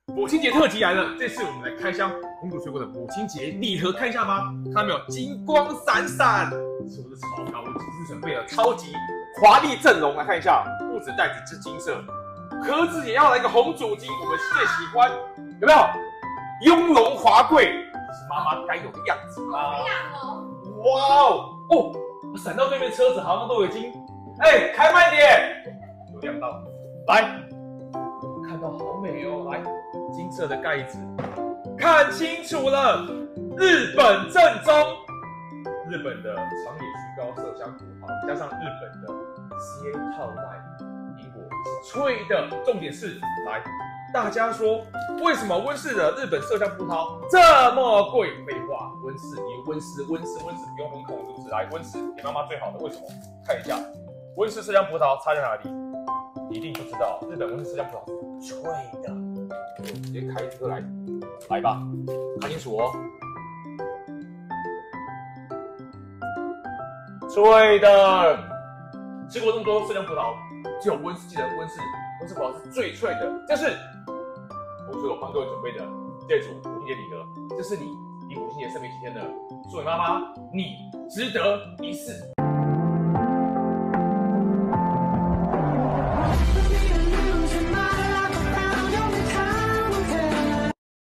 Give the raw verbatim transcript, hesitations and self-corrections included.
母亲节特辑来了，这次我们来开箱红土水果的母亲节礼盒，看一下吧。看到没有，金光闪闪，是不是超高？我精致准备了超级华丽阵容，来看一下，不止袋子是金色，壳子也要来个红主金，我们最喜欢，有没有？雍容华贵，这是妈妈该有的样子啊！哇哦哦，我闪到对面车子好像都已经，哎，开慢点，有亮到，来。看到好美哦，来，金色的盖子，看清楚了，日本正宗，日本的长野须高麝香葡萄，加上日本的 C A 套袋苹果是脆的，重点是，来，大家说为什么温室的日本麝香葡萄这么贵？废话，温室也温室，温室温室不用门口是不是？来，温室给妈妈最好的，为什么？看一下，温室麝香葡萄差在哪里？一定不知道，日本温室麝香葡萄。脆的，我直接开车来，来吧，看清楚哦。脆的，吃过这么多麝香葡萄，只有温室记得温室温室葡萄是最脆的。这是我说我帮各位准备的这组母亲节礼盒，这是你离母亲节剩没几天了，作为妈妈，你值得一试。